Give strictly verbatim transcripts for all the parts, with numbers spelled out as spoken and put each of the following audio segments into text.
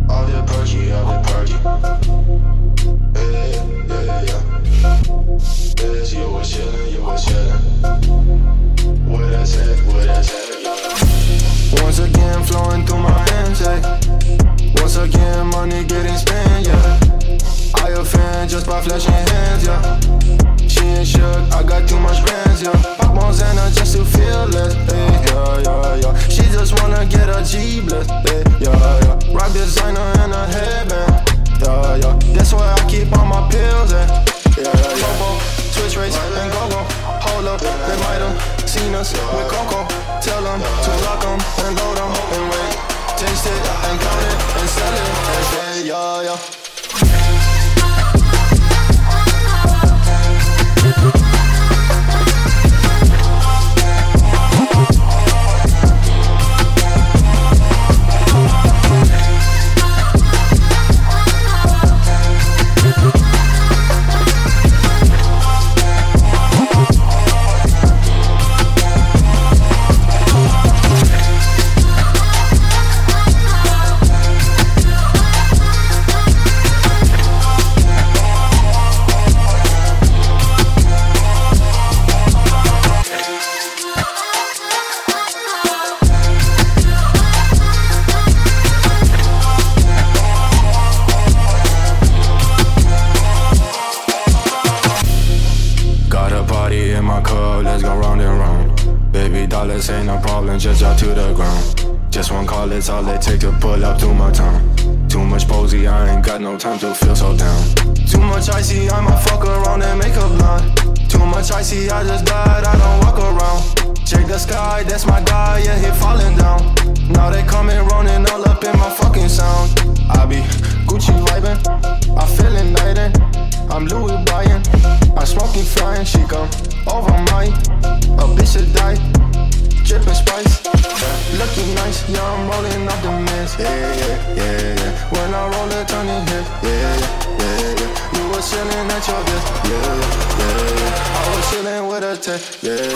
All the perky, all the perky. Yeah, yeah, yeah. Yes, you was chillin', you was chillin'. Where that's at, where that's at, yeah. Once again, flowing through my hands, hey. Once again, money getting spent, yeah. I offend just by flashing hands, yeah. She ain't shook, I got too much bands, yeah. Pop ones and her just to feel less, hey, yeah, yeah, yeah. She just wanna get her G blessed, hey, yeah, yeah. Rock designer and a headband, yeah, yeah. That's why I keep on my pills, eh, yeah, yeah, yeah. Go-go, switch race and go-go. Hold up, they might have seen us with Coco. Tell them to lock them and load them and wait. Taste it and count it and sell it and say, yeah, yeah. Dollars ain't no problem, just drop to the ground. Just one call, it's all it take to pull up to my town. Too much posy, I ain't got no time to feel so down. Too much icy, I might fuck around and make a blind. Too much icy, I just died, I don't walk around. Check the sky, that's my guy, yeah, he falling down. Now they coming running all up in my fucking sound. I be Gucci vibing, I feel igniting. I'm Louis buying, I'm smoking flying. She come over my, a bitch should die. Drippin' spice, looking nice, yeah, I'm rolling off the mist. Yeah, yeah, yeah, yeah. When I roll it, turn it hit. Yeah, yeah, yeah, yeah. You was chillin' at your desk. Yeah, yeah, yeah, yeah. I was chillin' with a tech. Yeah,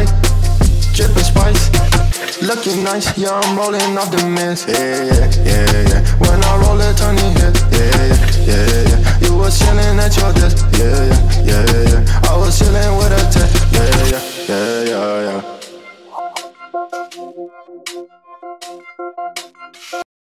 looking nice, yeah, I'm rolling off the mist. Yeah, yeah, yeah,